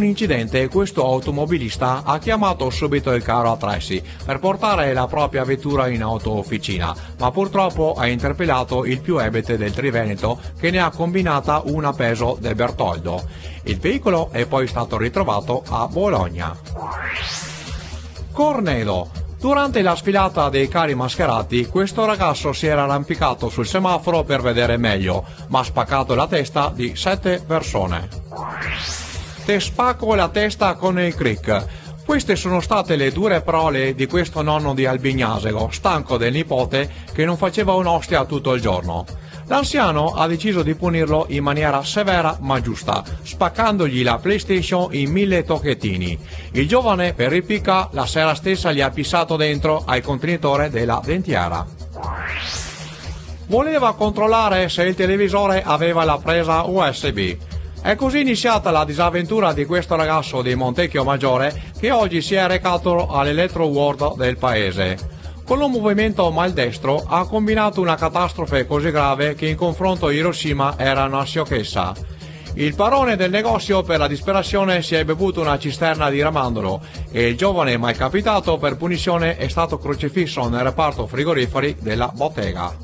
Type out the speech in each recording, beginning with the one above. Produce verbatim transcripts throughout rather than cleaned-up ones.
un incidente, questo automobilista ha chiamato subito il carro attrezzi per portare la propria vettura in auto-officina, ma purtroppo ha interpellato il più ebete del Triveneto, che ne ha combinata una a peso del Bertoldo. Il veicolo è poi stato ritrovato a Bologna. Cornedo. Durante la sfilata dei carri mascherati, questo ragazzo si era arrampicato sul semaforo per vedere meglio, ma ha spaccato la testa di sette persone. Te spacco la testa con il crick. Queste sono state le dure parole di questo nonno di Albignasego, stanco del nipote che non faceva un'ostia tutto il giorno. L'anziano ha deciso di punirlo in maniera severa ma giusta, spaccandogli la PlayStation in mille tocchettini. Il giovane, per ripicca, la sera stessa gli ha pissato dentro al contenitore della dentiera. Voleva controllare se il televisore aveva la presa U S B. È così iniziata la disavventura di questo ragazzo di Montecchio Maggiore, che oggi si è recato all'Electro World del paese. Con un movimento maldestro ha combinato una catastrofe così grave che in confronto a Hiroshima era una sciocchezza. Il padrone del negozio, per la disperazione, si è bevuto una cisterna di ramandolo e il giovane malcapitato, per punizione, è stato crocifisso nel reparto frigoriferi della bottega.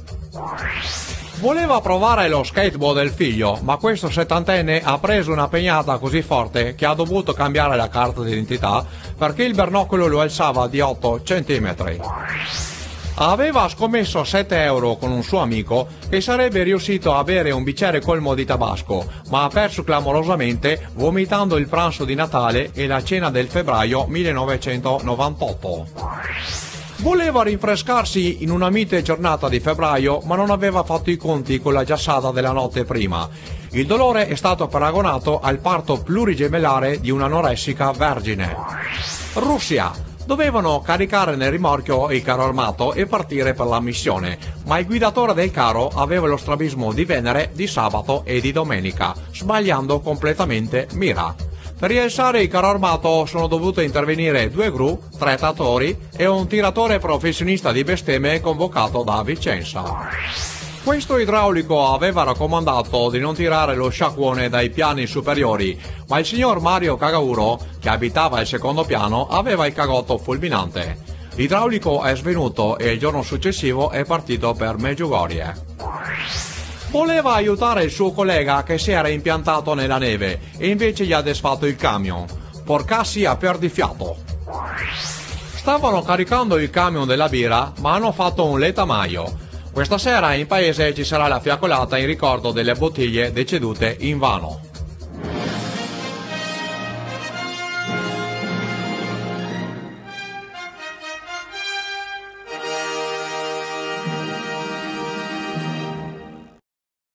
Voleva provare lo skateboard del figlio, ma questo settantenne ha preso una pegnata così forte che ha dovuto cambiare la carta d'identità perché il bernocolo lo alzava di otto centimetri. Aveva scommesso sette euro con un suo amico che sarebbe riuscito a bere un bicchiere colmo di tabasco, ma ha perso clamorosamente, vomitando il pranzo di Natale e la cena del febbraio millenovecentonovantotto. Voleva rinfrescarsi in una mite giornata di febbraio, ma non aveva fatto i conti con la giassata della notte prima. Il dolore è stato paragonato al parto plurigemellare di un'anoressica vergine. Russia. Dovevano caricare nel rimorchio il carro armato e partire per la missione, ma il guidatore del carro aveva lo strabismo di Venere, di sabato e di domenica, sbagliando completamente mira. Per rialzare il carro armato sono dovute intervenire due gru, tre trattori e un tiratore professionista di bestemmie convocato da Vicenza. Questo idraulico aveva raccomandato di non tirare lo sciacquone dai piani superiori, ma il signor Mario Cagauro, che abitava al secondo piano, aveva il cagotto fulminante. L'idraulico è svenuto e il giorno successivo è partito per Medjugorje. Voleva aiutare il suo collega che si era impiantato nella neve e invece gli ha desfatto il camion. Porcassi a perdifiato. Stavano caricando il camion della birra, ma hanno fatto un letamaio. Questa sera in paese ci sarà la fiaccolata in ricordo delle bottiglie decedute invano.